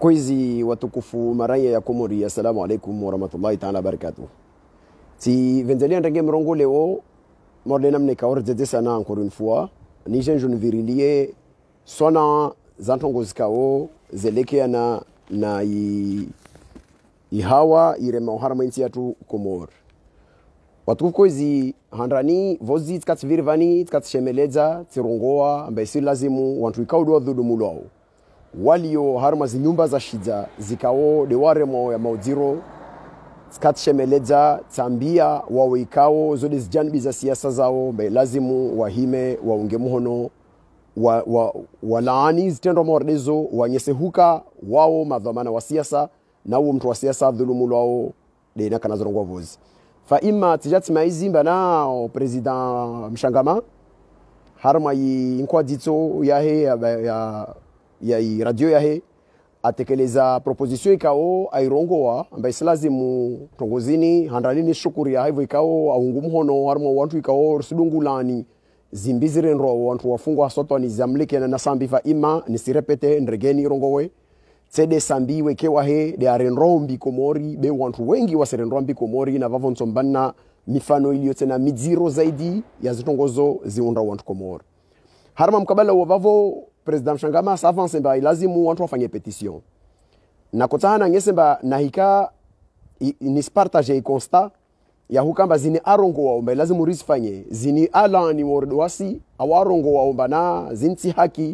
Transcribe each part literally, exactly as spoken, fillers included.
Wakwezi watukufu maraya ya Komori, assalamu alaikum warahmatullahi ta'ala barakatuh. Si venzelia ndenge mrongo leo morde namne kaor zeze sana encore une fois ni jenjo nvirilie sona zantongo zikao zelekea na na i ihawa irema uharama insi yatu Komor. Watukufu kwezi handrani vozi tkatsivirvani tkatshemeleza tsirongoa ambaye si lazimu wantu ikaudu dhudumu lao walio harma zinyumba za shida zikao de waremo ya maudiro skatshemeleza tambia wawe ikao zode zijanbi za siasa zao mbe lazimu wahime waunge muhono wa, wa, walaani zitendo mordezo wanyesehuka wao madhamana wa siasa na uo mtu wa siasa dhulumu lao de na kanazorongwa vozi fa ima tijati maizi mbana president Mshangama harma yi inkwa dito yahe ya, ya ya radio yahe atekeleza proposition ikao airongoa ambaye silazimu tongozini handalini shukuri ya hivyo ikao aungu mhono harmo wantu ikao sudungulani zimbizire nro wantu wafungwa soto ni zamlike na nasambi fa ima nisirepete ndregeni rongowe tsede sambi wekewa he de arenro mbi Komori be wantu wengi waserenro mbi Komori na vavonso mbana mifano iliyo tena miziro zaidi ya zitongozo ziunda wantu Komori harma mkabala wa vavo President Mshangama s'avance mba ilazimu wantu wafanye petition. Na kutahana ngesemba nahika nispartage constat ya hukamba zini arongo wa mba ilazimu risifanye zini ala ni wordwasi awarongo wa mba na zinti haki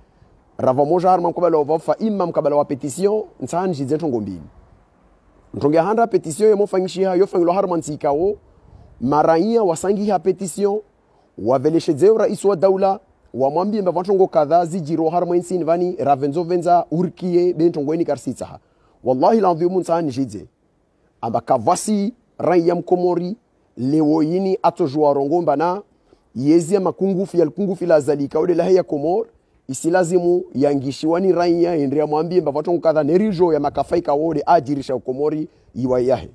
rava moja harma mkabala wa vafa ima mkabala wa petition nsahani jizento ngombili. Ntonge handa petition ya mofanyishia yofangilo harma ntikao maraia wasangi ha petition waveleshedzeo rais wa daula wamwambie mbavantongo kadha zijiro harma insini vani ravenzo venza urkie bentongweni karsitsaha wallahi landhimu nsani jidze amba kavasi raya Mkomori leo yini atojua rongomba na yezi makungufi ya kungufi la zalika ode la ya Komor isilazimu yangishiwani raya endria mwambie mbavantongo kadha nerijo ya makafaika wode ajirisha Komori iwa yahe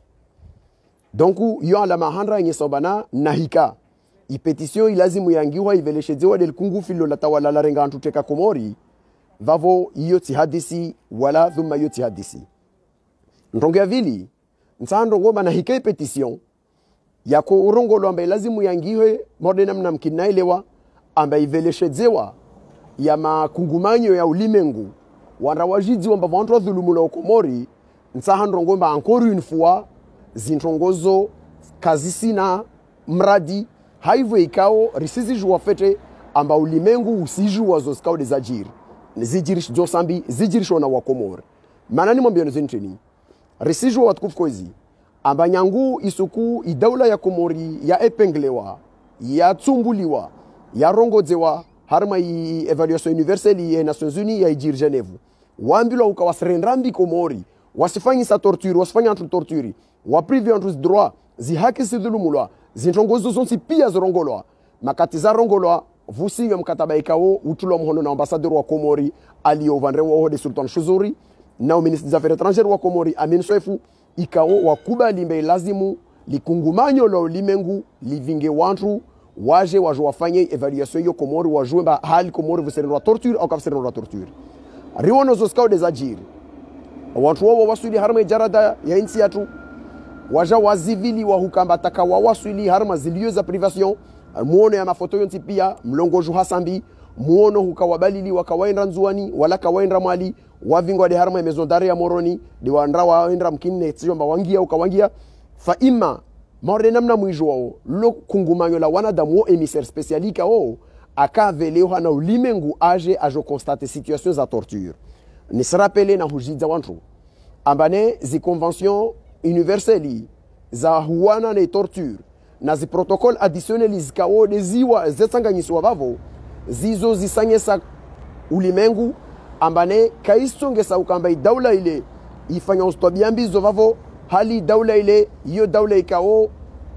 donc yo ala mahandra nyesobana nahika ipetition ilazimu yangiwa iveleshezewa del kungu filo la tawala la renga antuteka Komori vavo iyo tihadisi wala thuma iyo tihadisi ntongia vili nsando ngoma na hike petition yako urongolo ambaye lazimu yangiwe modena mna mkinaelewa ambaye iveleshezewa ya makungumanyo ya ulimengu wanrawajidzi wamba vantu dhulumu la Komori nsahando ngoma encore une fois zintongozo kazisina mradi haivo ikao risizi juwa fete amba ulimengu usiju wazo skao de zajiri zijirish jo sambi zijirish wana wa Komori manani mwambiono zintini risiju watukufu kozi amba nyangu isuku idaula ya Komori ya epenglewa ya tsumbuliwa ya rongodzewa harma yi evaluation universelle ya Nations Unies ya ijiri Geneve wambilo ukawasrenrambi Komori wasifanyi sa torture wasifanyi antu torture waprivi antu droit zihaki sidhulumulwa zintongozo zonsi pia zorongolwa makati za rongolwa vusinga mkataba ikao utulo mhono na ambassadeur wa Komori aliovanre wa Hode Sultan Shuzuri na ministre des affaires étrangères wa Komori Amin Swefu ikao wakubali mbe lazimu likungumanyo lo limengu livinge wantu waje waje wafanye evaluation yo Komori wajue mba hali Komori vuserendwa torture au kafserendwa torture riwono zoskao des ajiri watu wao wasuli harma jarada ya insi yatu waja wazivili wa hukamba taka wawasuli harma zilio za privation muono ya mafoto yonti pia mlongo juha sambi muono hukawabalili wakawaendra nzuani wala kawaendra mali wavingwa de harma maison d'arrêt ya Moroni de waendra waendra mkinne tsiyomba wangia ukawangia fa ima morde namna mwijo wao lo kungumanyo la wanadamu emissaire spécialika o akaveleo hana ulimengu age ajo constate situation za torture ni se rappeler na hujidza wantu ambane zi convention universelle za huana na torture na zi protocole additionnel zikao deziwa zetsanganyiswa bavo zizo zisanyesa ulimengu ambane kaisongesa ukamba daula ile ifanya ustobiambizo bavo hali daula ile hiyo daula ikao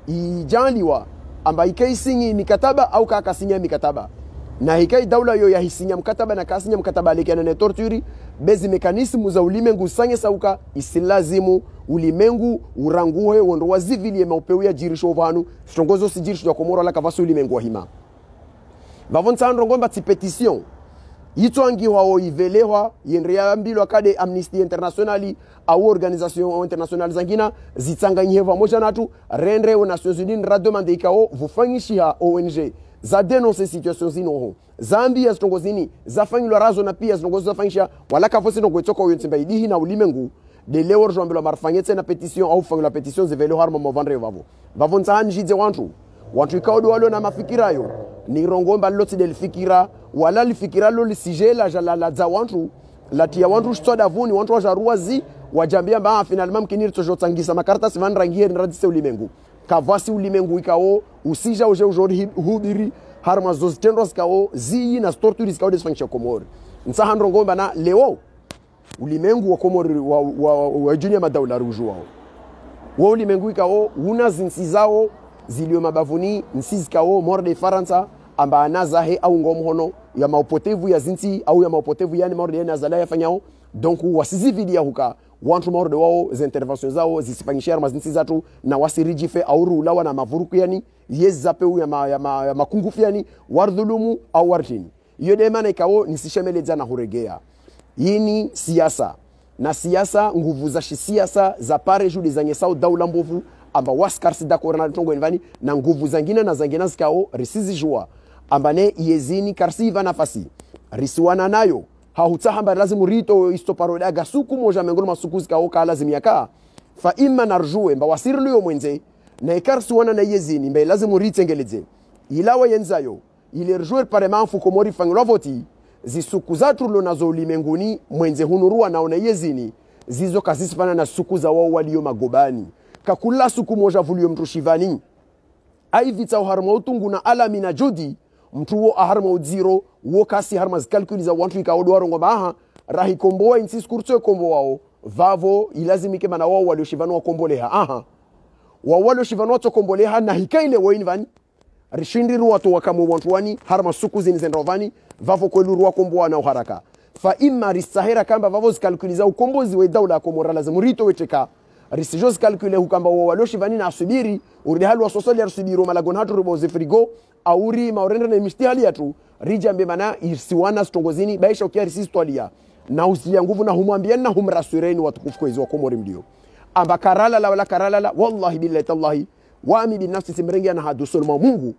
ijanliwa amba ikaisinyi mikataba au kakasinya mikataba na hikai daula yo yahisinya mkataba na kasinya mkataba alikana na torture bezi mekanismu za ulimengu sanye sauka isilazimu ulimengu uranguhe wondo wazivili ya maupeu ya jirisho vanu shongozo si jirisho ya Komoro la kavasu ulimengu wa hima vavon sa androngomba ti petition yitwangi wao ivelewa yenrea mbilo akade Amnesty International au organisation internationale zangina zitsanganywe pamoja natu rendre aux Nations Unies ra demander ikao vufanyishia O N G za denoncer situation zino Zambia zitongozini zafanyilwa razo na pia zitongozo zafanyisha wala kavosi nongwetoko yontimba idihi na ulimengu de leo rjombelo marfanyetse na petition au fanyilwa petition zivelo harma movandre vavo vavo nsahani jidze wantu wantu ikao walo na mafikirayo ni rongomba loti del fikira wala lifikira lo lisijela jala la za wantu latia wantu stoda vuni wantu wajaruazi wajambia ba finalement mkiniri tojotangisa makarta sivan rangier radise ulimengu kavasi ulimengu ikao usija uje ujori hubiri harma zozitendos kao zi na torturis kao desfanisha Komori nsahan rongomba na leo ulimengu wa Komori wa, wa, wa junior madaula ruju wao wa ulimengu ikao una zinsi zao zilio mabavuni nsizi kao morde Faransa amba anazahe au ngomhono ya maupotevu ya zinti au ya maupotevu yani morde ya nazala ya fanyao donc wasizividia huka wantu morde wao za intervention zao zisifanyishia mazinti zatu na wasirijife au rulawa na mavuruku yani yezape ya, ma, ya, ma, ya makungufu yani wardhulumu au wartini iyo demana ikao nisishemeleza na huregea yini siasa na siasa nguvu za siasa za pare judi za nyesao daula mbovu amba waskarsi dakora na tongo envani na nguvu zangine na zangine zikao risizi jua ambane yezini karsi iva nafasi risiwana nayo hautahamba lazimu rito istoparoda gasuku moja mengolo masuku zikao ka lazim yaka fa imma narjue mba wasirlu yo mwenze na ikarsi wana na yezini mba lazimu ritengeleze ilawa yenzayo ile rjouer parlement fu Komori fanglo voti zisuku zatu lo nazo ulimenguni mwenze hunurua naona yezini zizo kasisifana na suku za wao walio magobani kakula suku moja vulio mtu shivani aivita uharma utungu na alami na jodi mtu wo aharma uziro wo kasi harma zikalkuli za wantu ikaodo warongo maha rahi komboa insi skurtso kombo wao vavo ilazimike mana wao walio shivanu wa komboleha aha wa walio shivanu wa komboleha na hikaile waini vani rishindiru watu wakamu wantuwani harma suku zini zenrovani vavo kweluru wa komboa na uharaka fa imma risahera kamba vavo zikalkuli za ukombozi we daula komora lazimu rito wecheka risijos calcule hukamba waloshi vani na asubiri uridi halu wasosoli ya asubiri malagon hatu ruboze frigo auri maurenda na imishti hali yatu rijambe mana irsiwana stongozini baisha ukia risistwalia na usilia nguvu na humwambia na humrasureni watukufu kwa hizo wa Komori mdio amba karala la wala karala la wallahi billahi tallahi wami binafsi simrengia na hadu solma Mungu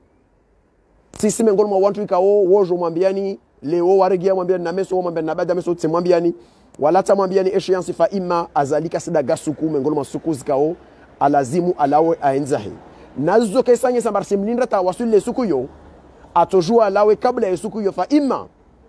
sisi mengoni mwa wantu ikao wojo mwambiani leo waregia mwambiani na meso mwambiani na bada meso tsemwambiani wala tamwambiani eshiansi fa imma azalika sida gasuku mengolo masuku zikao alazimu alawe aenzahe nazo kesanye sambarsi mlinda ta wasule suku yo atojua alawe kabla ya suku yo fa imma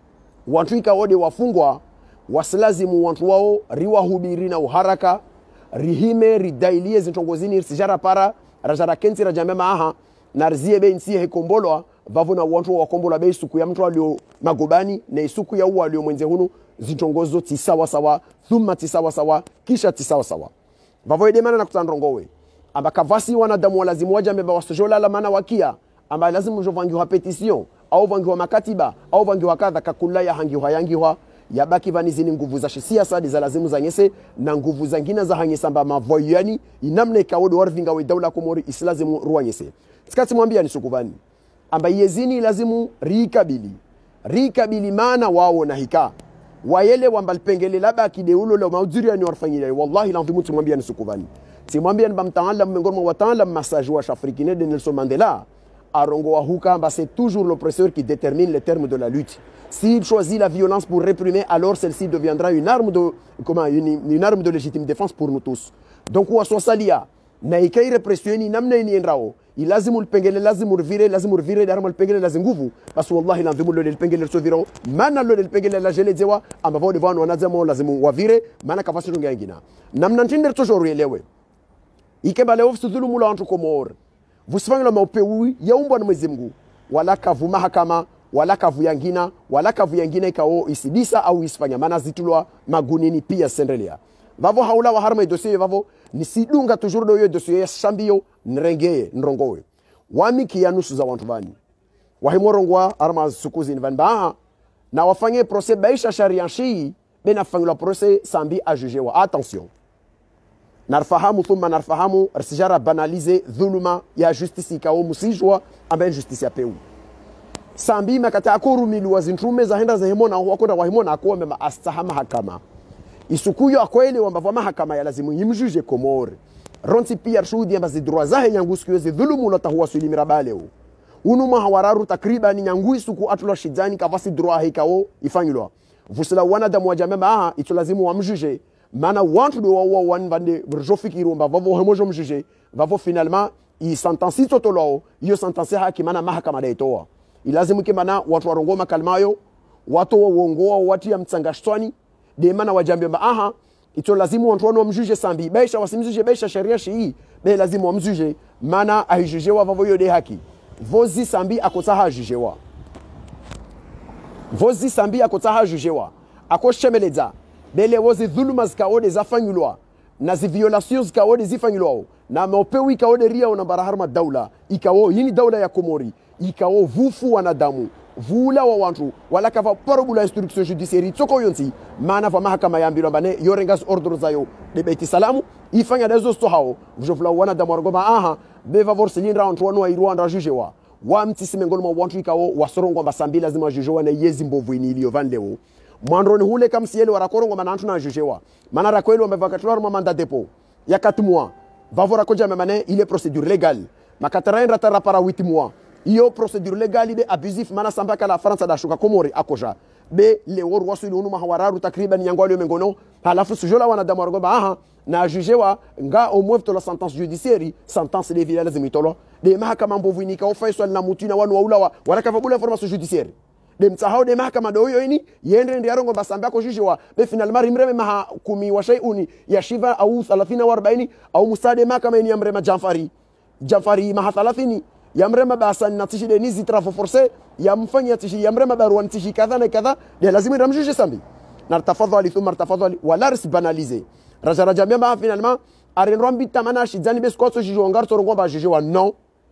wantu ikawode wafungwa wasilazimu wantu wao riwa hubiri na uharaka rihime ridailie zintongozini sijara para rajara kenti rajame maaha narzie be nsiye hekombolwa vavo na wantu wa kombola be suku ya mtu alio magobani na isuku ya uwa alio mwenze hunu zitongozo tisawa sawa thumma tisawa sawa kisha tisawa sawa vavo edemana na kutandrongowe amba kavasi wanadamu walazimu waja mbeba wasojola la mana wakia amba lazimu jovangi wa petition au vangi wa makatiba au vangi wa kadha kakula ya hangi wa yangi wa yabaki vanizini nguvu za siasa za lazimu za nyese na nguvu zangina za hanyesa amba mavoyani inamna ikawodo warvinga we daula Komori islazimu ruwa nyese tikati mwambia ni sukuvani amba yezini lazimu rikabili rikabili mana wao na hika wayele wambalpengele laba kideulo la maudhuri ya ni warfanyile wallahi la mfimu tumwambia ni sukuvani timwambia ni bamtaala mengormo wataala massage wa africaine de Nelson Mandela arongo wa huka amba c'est toujours l'oppresseur qui détermine les termes de la lutte s'il choisit la violence pour réprimer alors celle-ci deviendra une arme de comment une, une arme de légitime défense pour nous tous donc wa sosalia na ikai repressioni namna ni enrao ilazimu lpengele lazimu rvire lazimu rvire darma lpengele lazimu nguvu bas wallahi lazimu lo lpengele so viro mana lo lpengele la jele zewa amba vao devano wanazamo lazimu wavire mana kafasi tunga ngina namna ntinde toujours elewe ikeba leo fsudhulumu la watu Komor vusifanya maupewi yaumba na Mwenyezi Mungu wala kavu mahakama wala kavu yangina wala kavu yangina ikao isidisa au isifanya mana zitulwa magunini pia sendelia vavo haula wa harma dossier vavo nisidunga toujours do yo dossier ya shambio nrengeye nrongowe wami kianusu za wantu bani wahimorongwa arma sukuzi nvanba na wafanye procès baisha sharia shi bena fangula procès sambi a jugewa attention narfahamu thumma narfahamu risijara banalize dhuluma ya justice ikao musijwa ambaye justice ya peu sambi makata akurumili wazintrume za henda za himona wakonda wa himona akuombe maastaha mahakama isukuyo akwele wamba mahakama ya lazimu yimjuje Komore ronti pia shuhudi ambazi droit zahe nyangu siku yozi dhulumu lota huwa suili mirabaleo unu mahawararu takriban nyangu isuku atula shidani kavasi droit hekao ifanyulwa vusila wanadamu wa jamema aha ito lazimu wamjuje mana wantu do wawa wan vande brjofikiru mba vavo hemojo mjuje vavo finalement i sentensi totolo iyo sentensi haki mana mahakama daitoa ilazimu kimana watu warongoma kalmayo watu wongoa watu ya mtsangashtwani de mana wajambia mba aha ito lazimu watu wanu wamjuje sambi baisha wasimjuje baisha sharia shii be lazimu wamjuje mana ahijujewa vavo yo de haki vozi sambi akotaha jujewa vozi sambi akotaha jujewa akoshemeleza bele wozi dhuluma zikaode zafanyulwa na zi violations zikaode zifanyulwa na maopewi ikaode ria una baraharma daula ikao yini daula ya Komori ikao vufu wanadamu vula wa wantu wala kava parobula instruction judiciaire tsoko yonti mana va mahakama ya mbilo bane yorengas ordre zayo de beti salamu ifanya dezo sto hao vjofla wanadamu wargoma aha beva vorselindra wantu wanu wa Rwanda jujewa wa mtisime ngolo mwa wantu ikao wasorongo basambi lazima jujewa na yezi mbovu inilio vandeo mwandroni hule kama siele warakorongo manantu na jujewa mana rakweli wamevakatulwa ruma manda depo ya quatre mois vavora koja memane ile procédure légale makatarain ratara para huit mois iyo procédure légale be abusif mana samba kala France da shuka Komori akoja be le wor wasulu unu mahawararu takriban nyangwali mengono halafu sujola wanadamu wargoba aha na jujewa nga au moins la sentence judiciaire sentence de ville lazima itolo de mahakama mbovu inika ofaiswa na mutina wanu waulawa warakavabula information judiciaire de mtsahau de mahakama do hiyo ini yende ndi yarongo basamba ko jujewa be finalement rimreme maha kumi wa shay'uni ya shiva au thelathini au arobaini au musade mahakama ini yamrema Jamfari Jamfari maha thelathini yamrema basan natishi de nizi trafo forcé yamfanya tishi yamrema barwan tishi kadha na kadha de lazima ramjuje sambi na tafadhali thumma tafadhali wala ris banaliser raja raja mema finalement arenrombi tamana shizani beskoto jujewa ngarto rongo ba jujewa non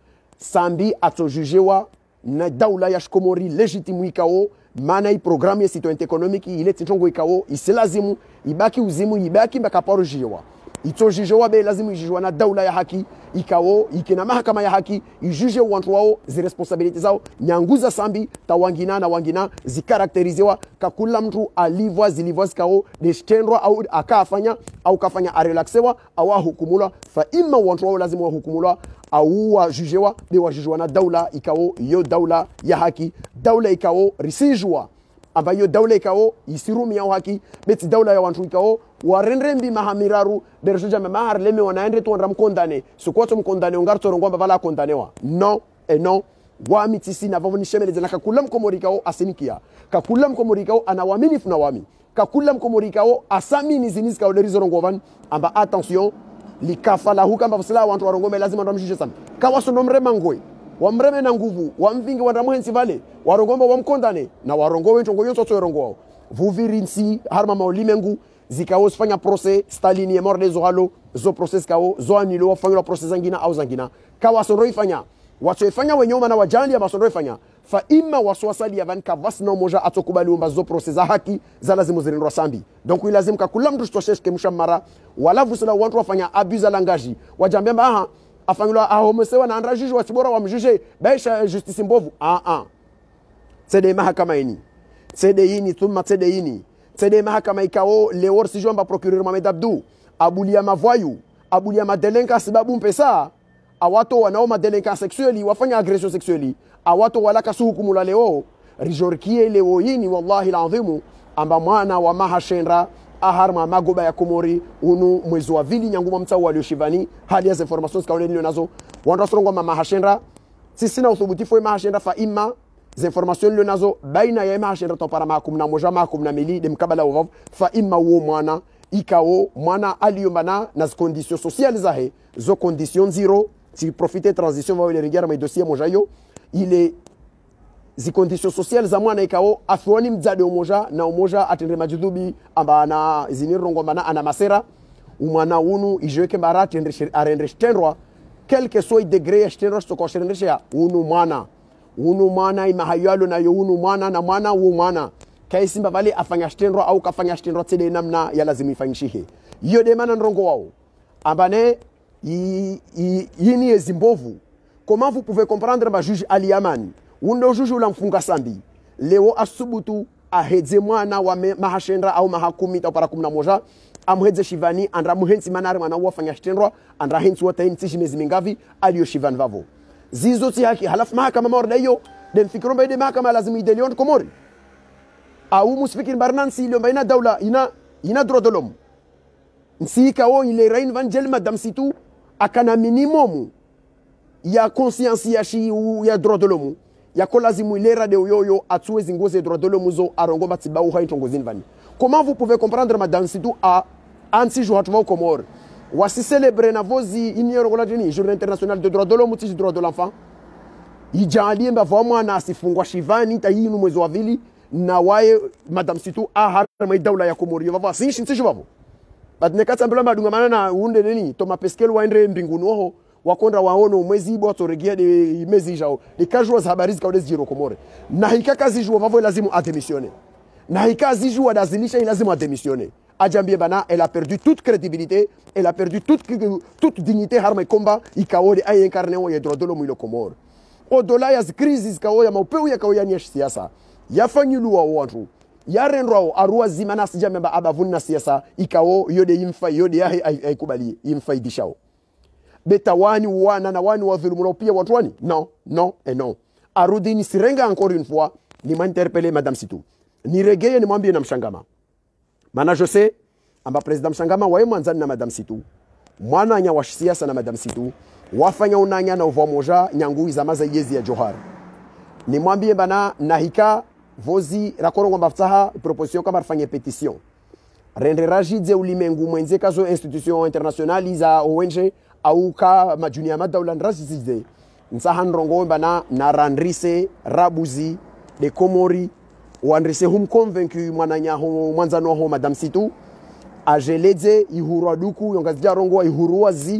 sambi ato jujewa na daula ya Komori legitimu ikao mana i programme ya citoyenneté économique ile tinchongo ikao isilazimu ibaki uzimu ibaki mbakaparo jiwa ito jiwa be lazimu jiwa na daula ya haki ikao ikina mahakama ya haki ijuje wantu wao zi responsabilite zao nyanguza sambi tawangina na wangina zikarakterizewa kakula mtu alivwa zilivwa zikao deshtendwa au akafanya au kafanya arelaxewa au hukumula fa imma wantu wao lazimu hukumula au wajujewa be wajujewa na daula ikao yo daula ya haki daula ikao risijwa ambayo daula ikao isirumi ya haki beti daula ya wantu ikao warenrembi mahamiraru berjuja memahar leme wanaende tu ndram kondane sokwato mkondane ongarto rongomba vala kondanewa non et non wa mitisi na vavoni shemeleze na kakulam Komori ikao asinikia kakulam Komori ikao anawamini funa wami kakulam Komori ikao asamini zinizi kao derizo rongovan amba attention likafala hukamba vasila wantu warongome lazima ndamjuje sana kawaso nomrema ngoi wamreme na nguvu wamvingi wandamuhensi vale warongomba wamkondane na warongowe nchongo yonso to rongo vuvirinsi harma maulimengu zikao sifanya procès Stalin ye morde zo halo zo procès kao zo anilo wafanya procès zangina au zangina kawaso roifanya wacho ifanya wenyoma na wajali ya masoro ifanya fa imma waswasali ya vanka vasna moja atokubali umba zo procès za haki za lazimu zirindwa sambi donc ilazimu kakula mtu shtosheshke mshamara wala vusala wantu wafanya abuse langaji wajambia aha afanywa ahomesewa na andra juge watibora wamjuje baisha justice mbovu ah ah c'est mahakama ini c'est de ini thumma c'est de ini c'est de mahakama ikao lewor si jomba procureur Mohamed Abdou abulia mavoyu abulia madelenka sababu mpesa awato wanao madelenka sexually wafanya agression sexually awato wala kasuhukumu la leo rijorkie leo ini wallahi alazim amba mwana wa mahashendra aharma magoba ya Komori unu mwezi wa vili nyanguma mtau walioshivani hali ya informations kaone nilio nazo wanda sorongo mama hashendra sisi na uthubutifu wa mahashendra fa imma za information nilio nazo baina ya mahashendra topara makum na moja makum na mili de mkabala wa fa imma wo mwana ikao mwana aliyombana na conditions sociales zahe zo conditions zero si profiter transition va ile ringira ma dossier moja yo ile zi conditions sociales za mwana ikao afuani mzade umoja na umoja atendre majudubi amba na zinirongo mana ana masera umwana unu ijweke barati arendre shtendwa quel que soit degré ya shtendwa stoko shtendresha unu mwana unu mwana imahayalo na yo unu mwana na mwana u mwana kaisi mbavali afanya shtendwa au kafanya shtendwa tsede namna ya lazima ifanyishihe hiyo de mana nrongo wao ambane yini ezimbovu. Comment vous pouvez comprendre ma juge Ali Amani undo juju la mfunga sambi leo asubutu ahedze mwana wa mahashendra au mahakumi ta para kumi na moja amhedze shivani andra muhensi manare mwana wafanya shtendwa andra hensi wata hensi shimezi mingavi aliyo shivan vavo zizo ti haki halafu mahakama morda hiyo dem fikiro mbaide mahakama lazima idelion komori au musfikir barnansi ile mbaina daula ina ina droit de l'homme nsika o ile rain van jel madame situ akana minimum ya conscience ya shi ou ya droit de l'homme ya kolazimu ilera de yoyo atsuwe zingoze droit de l'homme zo arongo batiba ou hain tongozin vani. Comment vous pouvez comprendre madame situ a anti jouat va au Comore wasi célébrer na vozi ignore ngola jeni journée internationale de droit de l'homme ou droit de l'enfant ijali mba vamwa na asifungwa shivani ta yinu mwezi wa vili na wae madame situ a harma daula ya Comore vava sinshi ntisho vavo badne katsa mbela madunga mana na unde nini toma peskelo waendre mbinguni oho wakonda waono mwezi ibo atoregia de mezi jao de kajwa za habari zikaode ziro Komore na hika kazi jua vavo lazimu ademissione na hika zijua dazilisha lazimu ademissione ajambie bana elle a perdu toute crédibilité elle a perdu toute toute dignité harma combat ikaode ay incarné wa droit de l'homme ile Komore odola ya crise zikaoya maupeu ya kaoya ni siasa yafanyulwa watu yarendwa arua zimana sijamemba abavuni na siasa ikao yode yimfa yode yahe aikubali yimfaidishao beta wani wana na wani wa dhulumuna pia watu wani non non et non arudi ni sirenga encore une fois ni m'interpeller madame Situ ni regeye ni mwambie na mshangama maana je sais amba president mshangama wae mwanzani na madame Situ mwana nya wa siasa na madame Situ wafanya unanya na uvo moja nyangui za maza yezi ya Johar ni mwambie bana nahika vozi rakorongo mbaftaha proposition kama rafanye petition rende rajidze ulimengu mwenze kazo institution internationale za O N G au ka majunia madaula nrazizide nsahan rongo bana na randrise rabuzi de Komori wandrise hum convaincu mwananya ho mwanzano ho madame Situ ajeleze ihurwa duku yongazia rongo ihurwa zi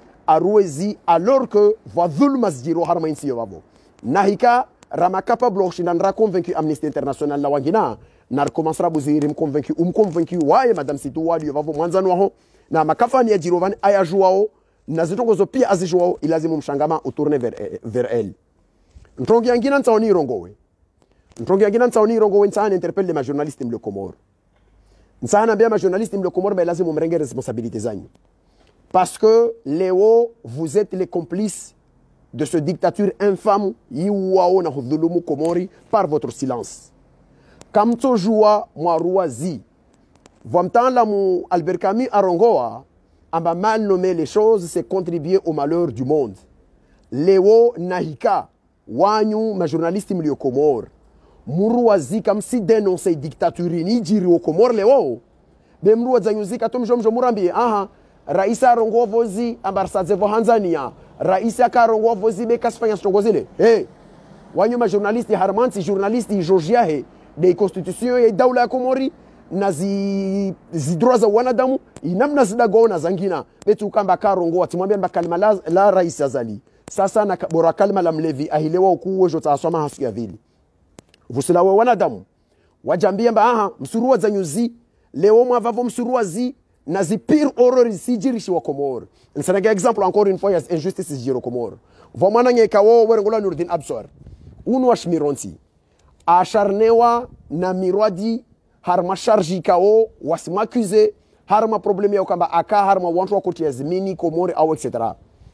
aruezi alors que va dhulma zjiro harma insi yobabo nahika rama capable oshinandra convaincu Amnesty International na wangina na commencera buziri convaincu um convaincu wae madame Situ wadi yobabo mwanzano ho na makafani ya jirovani ayajuao na zitongozo pia azijuao ilazimu mshangama utourne vers vers elle ntongi yangina ntaoni rongowe ntongi yangina ntaoni rongowe nsana interpelle ma journaliste mle Comore nsana bia ma journaliste mle Comore ba ilazimu mrenge responsabilité zanyu parce que Léo vous êtes les complices de ce dictature infâme yiwao na hudhulumu Komori par votre silence kamto jua mwaruazi vamtala mu Albert Camus arongoa amba mal nommer les choses c'est contribuer au malheur du monde Léo nahika wanyu ma journaliste mlio Comore muruazi kam si dénoncer dictature ni jiri au Comore Léo bemruwa zanyuzika tumjomjo murambi aha raisa rongo vozi ambarsadze vo Tanzania raisa karongo vozi be kasfanya stongozile hey wanyu ma journaliste harmansi journaliste Georgia he de constitution ya daula ya Komori na zi zidroa za wanadamu inamna zidago na zangina betu kamba karongo atimwambia mbakalima la, la rais azali sasa na bora kalima la mlevi ahilewa ukuwe jota asoma hasu ya vili vusulawe wanadamu wajambia mba aha msurua za nyuzi leo mwavavo msurua zi na zi pire horreur sijirishi wa Komore nsanaga exemple encore une fois ya injustice sijiro Komore vomana ngekawo werengola Nurdin Absor unu washmironti acharnewa na mirwadi harma charge kao wasimakuze harma problème ya kamba aka harma wantu wa koti ya zimini Komore au et cetera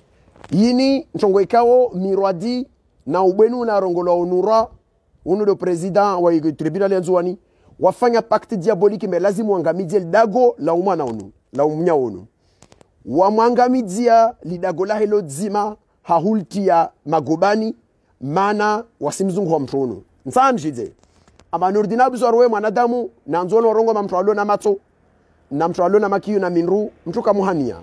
yini nchongo ikao mirwadi na ubenu na rongola onura unu do president wa tribunal ya nzuani wafanya pacte diabolique mais lazimu angamidia dago la umana onu la umnya onu wamwangamidia lidago la helo dzima hahultia magobani mana wasimzungu wa mtrono nsanjide ama Nurdin Absor we mwanadamu na nzono rongo mamtwalo na mato na mtwalo na makiyu na minru mtuka muhania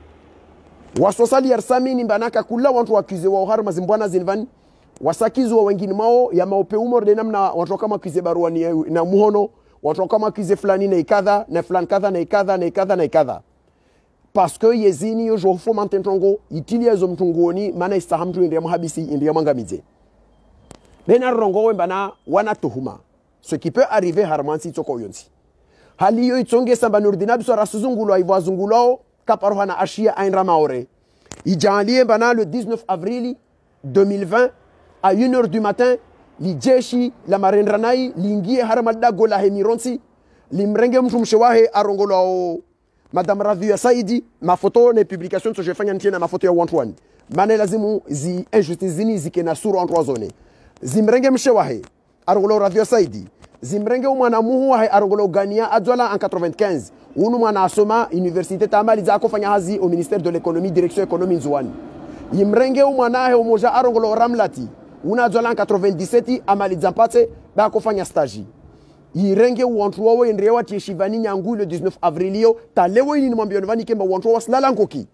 wasosali yarsamini mbanaka kula watu wakize wa harma zimbwana zinvani wasakizwa wengine mao ya maope umor de namna watu kama kize baruani na muhono watu kama kize fulani na ikadha na fulani kadha na ikadha na ikadha na ikadha parce que yezini yo jo fomante ntongo itili ezo mtungoni maana istahamtu ndia muhabisi ndia mangamize bena rongo wembana wana tuhuma ce qui peut arriver harmansi toko yonsi hali yo itonge samba Nurdin Absor asuzungulo aivwa zungulo kaparohana ashia ainra maore ijalie bana le dix-neuf avril deux mille vingt à une heure du matin lijeshi la marendranai liingie harama dago la hemironsi limrenge mtu mshewahe arongolo Madame Radhia Saidi mafoto na publication so jefanya ntiena mafoto ya one maana lazimu zi injustice zini zikena sura en trois zones zimrenge mshewahe arongolo Radhia Saidi zimrenge mwana muhu wa arongolo gania adwala en quatre-vingt-quinze unu mwana asoma université tamali za kufanya hazi au ministère de l'économie direction économie nzuani yimrenge mwana he umoja arongolo Ramlati una adwala en quatre-vingt-dix-sept amali zampate ba kufanya stage yirenge wantu wawe ndrewa tishivani nyangu le dix-neuf avril yo talewo ini mwambio nvani kemba wantu wa slala nkoki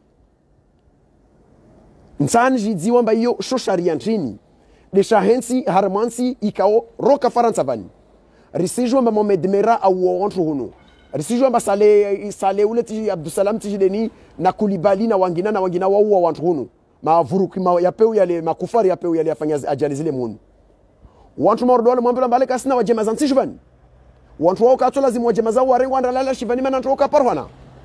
nsani jidzi wamba yo shoshari nchini de shahensi harmansi ikao roka faransa vani risijwa mba Mohamed Mera au wantu hunu risijwa mba sale sale ule tiji Abdusalam tiji deni na Kulibali na wangina na wangina wa uwa wantu hunu mavuruki ma yapeu yale makufari yapeu yale afanya ajali zile munu wantu mordole mwambio mbale kasina wajema zansi shvani wantu wao katso lazima wajema zao warengo andalala shivani mana ntoka parwana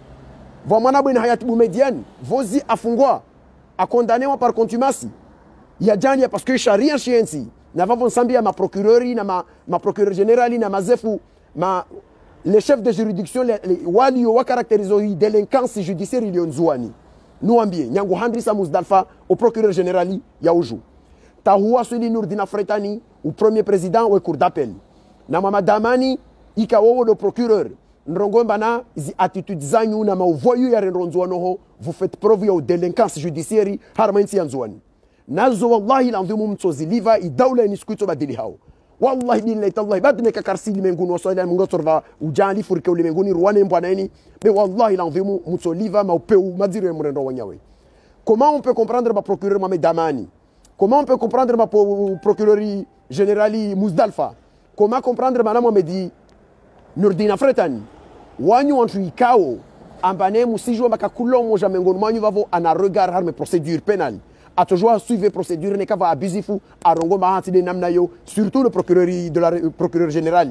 vo mwana bwina hayati Boumediene vozi afungwa akondanewa par contumace ya jania parce que sharia chiensi na vavon sambia ma procureuri na ma, ma procureur général na mazefu ma les chefs de juridiction les, les wali wa caractériso délinquance judiciaire ilionzuani nuambie nyango Handrissa Mousdalfa au procureur général ya uju tahua Suli Nourdina Fretani au premier président au cour d'appel na mama Damani ikawo le procureur nrongomba na zi attitudes zanyu na mauvoyu ya renronzuano ho vous faites preuve ya délinquance judiciaire harmansi yanzuani nazo wallahi lanzimu mtsozi liva idawla niskuito badili hao wallahi billahi tallahi badne ka karsili menguni wasala mungo sorva ujali furke ule menguni ruwane mbwana nini be wallahi lanzimu mtso liva maupeu madire mrendo wanyawe. Comment on peut comprendre ma procureur Mohamed Damani, comment on peut comprendre ma procureur générali Mousdalfa, comment comprendre madame Mohamed Nourdina Fretani wanyu wantu ikao ambane musijwa makakulo moja mengoni manyu vavo ana regard harme procédure pénale a toujours suivre procédure ne kava abusifu arongo mahati de namna yo surtout le procureur de la procureur général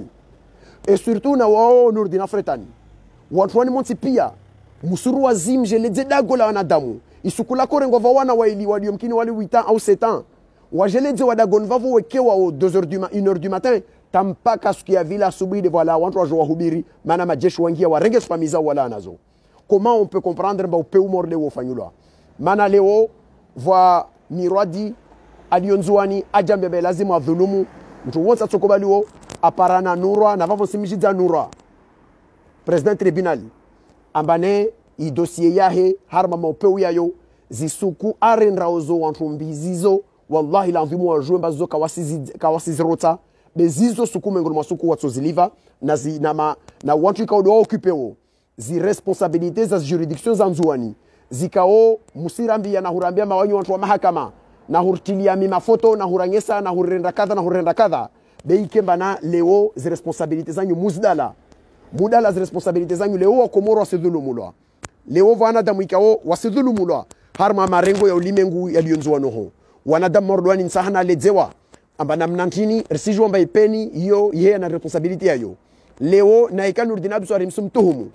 et surtout na wao Nourdina Fretani wantu wani monti pia musuru wazim je le dago la wanadamu isukula korengo vawana waili wali mkini wali huit ans au sept ans wajele je wadagon vavo wekewa au deux heures du matin une heure du matin tampaka sukia vila subi de voilà wantu wajwa hubiri mana majeshi wangia warenge spamiza wala nazo. Comment on peut comprendre ba upeu morle wo fanyulwa mana leo voa mirwadi alionzuani ajambebe lazima dhulumu mtu wonsa tsokobaliwo aparana nurwa na vavo simijidza nurwa president tribunal ambane i dossier yahe harma maupeu yayo zisuku arendraozo wantu mbizizo wallahi lanvimu wajwe mbazo kawasizirota bezizo suku mengoni masuku watsoziliva na zi na ma na wantu ikaudo okupeo zi responsabilités za juridictions za nzuani zikao musirambia na hurambia mawanyu wantu wa mahakama na hurtilia mi mafoto na hurangesa na hurenda kadha na hurenda kadha beikemba na leo zi responsabilités zanyu muzdala mudala zi responsabilités zanyu leo wakomoro wasidhulumulwa leo vanadamu ikao wasidhulumulwa harma marengo ya ulimengu yalionzuano ho wanadamu mordwani nsahana ledzewa amba namnantini risijwa mba ipeni hiyo yeye na responsability yayo leo na ikanu Nourdina Abduswari msumtuhumu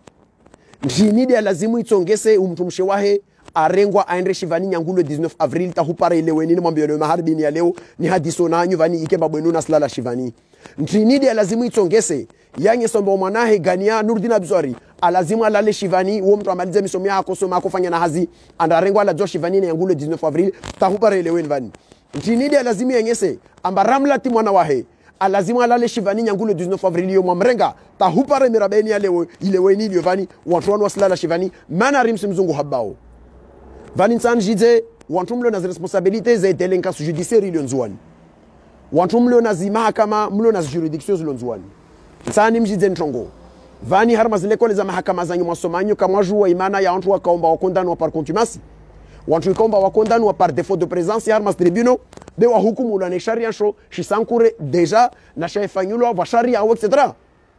njinidi ya lazimu itongese umtumshe wahe arengwa aendre shivani nyangu le dix-neuf avril tahupara ilewe nini mwambio leo maharbini ya leo ni hadiso na anyu vani ikemba bwenu na slala shivani njinidi ya lazimu itongese yange sombo mwanahe gania Nourdina Abduswari alazimu alale shivani uo mtu amalize misomi hako soma hako fanya na hazi andarengwa ala jo shivani nyangu le dix-neuf avril tahupara ilewe vani njinidi ya lazimu yengese amba Ramlati mwana wahe alazima alale shivani nyangu le dix-neuf avril yo mwamrenga tahupare mirabeni ya leo ilewe nini yo vani wantuanu wasilala shivani mana rimsi mzungu habao vani nsan jidze wantumlo na responsabilité za délinquance judiciaire ilio nzuani wantumlo na mahakama mlo na juridictions ilio nzuani nsani mjidze ntongo vani harma zile kole za mahakama zanyu mwasomanyo kama juwa imana ya wantu wakaomba wakondanwa par contumace wantu ikomba wakondanwa par défaut de présence ya harma tribunal be wa hukumu la sharia sho shisankure deja na shaifanyulo wa sharia au et cetera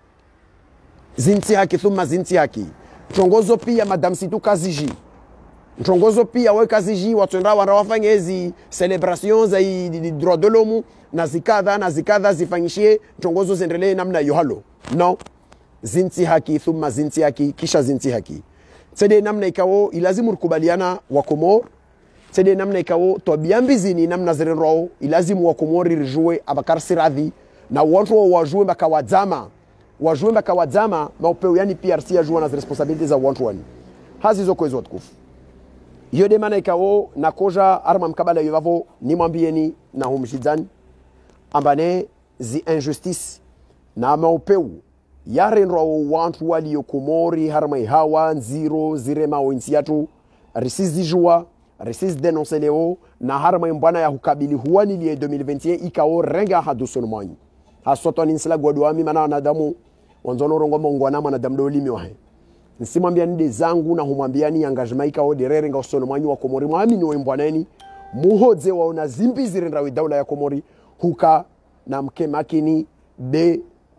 zinti haki thumma zinti haki tongozo pia madam Situ Kaziji tongozo pia we Kaziji watenda wana wafanye hizi celebrations za droit de l'homme na zikadha na zikadha zifanyishie tongozo zendelee namna hiyo halo no zinti haki thumma zinti haki kisha zinti haki sede namna ikao ilazimu kubaliana wa Komor sede namna ikawo to biambizi ni namna zere roho ilazimu wa Komori rijue abakar siradhi na watu wajue mpaka wadzama wajue mpaka wadzama maupeo yani P R C ajua na responsibilities za watu wani hazi zo kwezo tukufu hiyo de maana ikawo na koja arma mkabala yovavo ni mwambieni na humshizani ambane zi injustice na maupeo yare nro watu wali Komori harma hawa zero zire mawinsi yatu risizi jua risizi denonce leo na harma mbwana ya hukabili huani liye deux mille vingt et un ikawo renga haduson mwanyi hasoto ni nsila gwadwami mana wanadamu wanzono rongo mongwana wanadamu do limi wahe nsimwambia nide zangu na humwambia ni engagement ikawo derere nga usono mwanyi wa Komori mwamini wa mbwaneni muhodze waona zimbi zirinda we daula ya Komori huka na mke makini be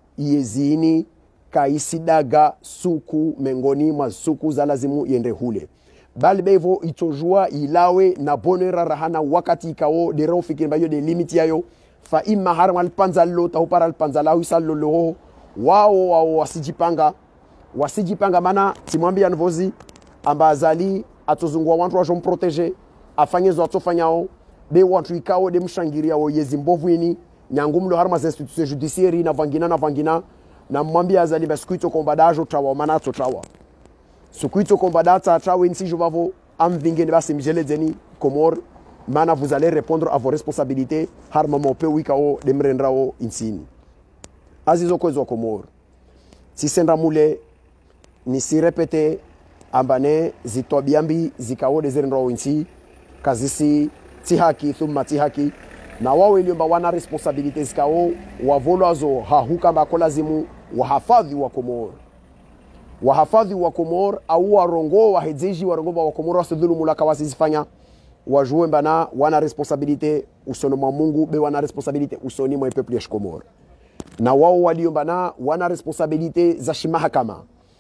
yezini kaisidaga suku mengoni mwa suku za lazimu yende hule bali bevo itojua ilawe na bonera rahana wakati ikawo dero fikiri bayo de limit yayo fa imma haram alpanzalo taupara alpanzala wisalo lo wao wao wasijipanga wasijipanga mana timwambia nvozi ambazali atozungwa watu wa jomproteger afanyezo atofanyao be watu ikawo de mshangiria wo yezimbovu ini nyangumlo harma za institution judiciaire na vangina na vangina na mwambia azali baskuito kombadajo tawa mana to tawa sukuito kombadata tawa insi jovavo amvingene basi mjelezeni Komor mana vous allez répondre à vos responsabilités harma mope wikao de mrendrao insini azizo kwezo Komor si senda mule ni si repete ambane zitobiambi zikao de zrendrao insi kazisi tihaki thumma tihaki na wao iliomba wana responsabilités zikao wavolazo hahuka bakolazimu wahafadhi wa Komor wahafadhi wa Komor au warongo wahejeji warongo wa Komor wasidhulu mulaka wasizifanya wajue mbana wana responsabilité usono mwa Mungu be wana responsabilité usoni mwa peuple ya Komor na wao waliombana wana responsabilité za shimahakama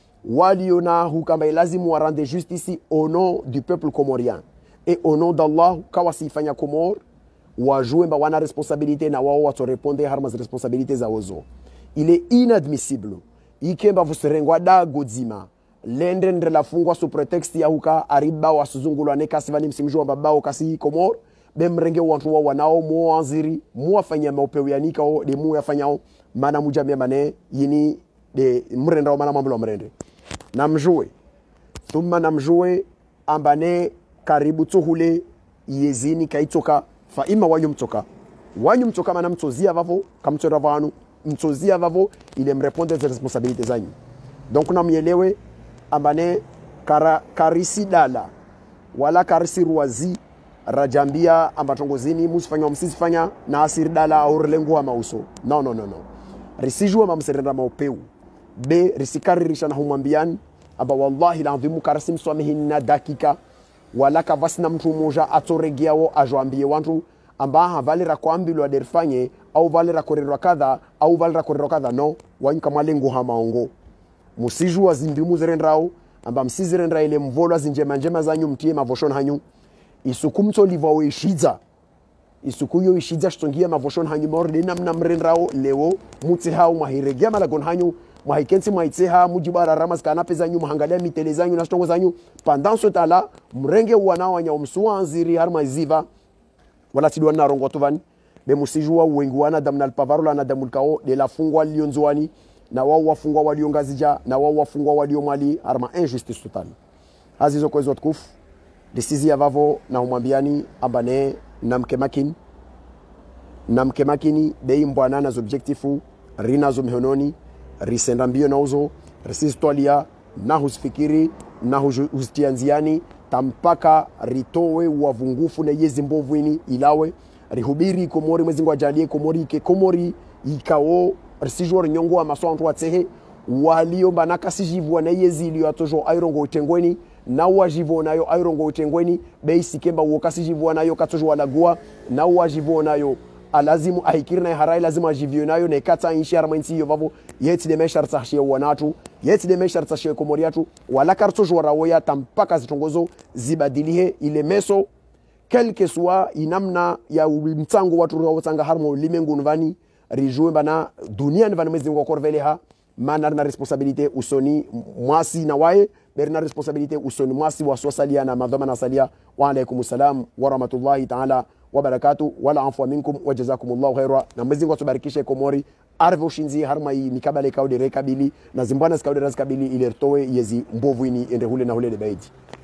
waliona hukamba lazimu warande justice au nom du peuple comorien et au nom d'Allah kawasifanya Komor wajue mba wana responsabilité na wao watu répondre harma responsabilités za ozo. Il est inadmissible ikemba vuserengwa da godzima lende ndre la fungwa sous prétexte ya huka ariba wasuzungulwa ne kasivani msimjua babao kasi Komor bemrenge watu wa wanao muanziri muafanya maupeo yanika o de mu yafanyao mana mujambia mane yini de mrenda mana mambo mrende namjue thumma namjue ambane karibu tuhule yezini kaitoka fa ima wanyu mtoka wanyu mtoka mana mtozia vavo kamtora vanu mtozia vavo ile mrepondre des responsabilités zanyu donc na mielewe ambane kara karisi dala wala karisi ruwazi rajambia ambatongozini musifanya msifanya na asir dala au lengo mauso no no no no risijua mamserenda maupeu be risikaririsha na humwambiani aba wallahi laadhimu karasim swamihinna dakika wala kavasina mtu mmoja atoregeao ajoambie watu amba havalira kwambilwa derfanye au valira korerwa kadha au valira korerwa kadha no wanyika malengo hamaongo musijua zimbimu zirendrao amba msizirendra ile mvolwa zinjema njema zanyu mtie mavoshon hanyu isukumto livawe ishiza isukuyo ishiza shtongia mavoshon hanyu morde namna mrendrao leo muti hao mahiregea malagon hanyu mahikensi maitseha mujibara ramas kana peza nyu mahangalia mitele zanyu na stongo zanyu pendant ce temps là mrenge wanao nya umsuanziri harma ziva wala tidwa na rongo tovani be musijua wengi wana damna alpavarola na damulkao de la fungwa lionzwani na wao wafungwa waliongazija na wao wafungwa walio mali harma injustice total azizo kwa hizo tukufu disizi ya vavo na umwambiani ambane namke makini namke makini bei mbwana na objectifu rina zo mhononi risenda mbio nauzo risistolia na husifikiri na huzitianziani tampaka ritowe wavungufu na yezi mbovu ini ilawe rihubiri Komori mwezi ngwa jalie Komori ke Komori ikao risijua nyongo wa maso antu watsehe walio banaka sijivu na yezi iliyo atojo airongo utengweni na wajivo nayo airongo utengweni beisi kemba wokasi jivu nayo katojo walagua na wajivo nayo alazimu ahikiri na harai lazima ajivyo nayo na kata inshi armansi yo vavo yeti de meshar tsashie wanatu yeti de meshar tsashie Komoriatu wala karto jwara woya tampaka zitongozo zibadilihe ile meso quelque soit inamna ya mtango watu wotanga harmo limengu nvani rijue bana dunia nvani mwezi ngo korveleha mana na responsabilité usoni mwasi na wae berna responsabilité usoni mwasi wa sosalia na madhama na salia. Wa alaikum salam wa rahmatullahi ta'ala wa barakatuh wala anfu minkum wa jazakumullahu khaira. Na mwezi ngo tubarikishe Komori arvo shinzi harma hii mikabale kaudi rekabili na zimbwana skaudi razikabili ile towe yezi mbovu ini ende hule na hule de baiti.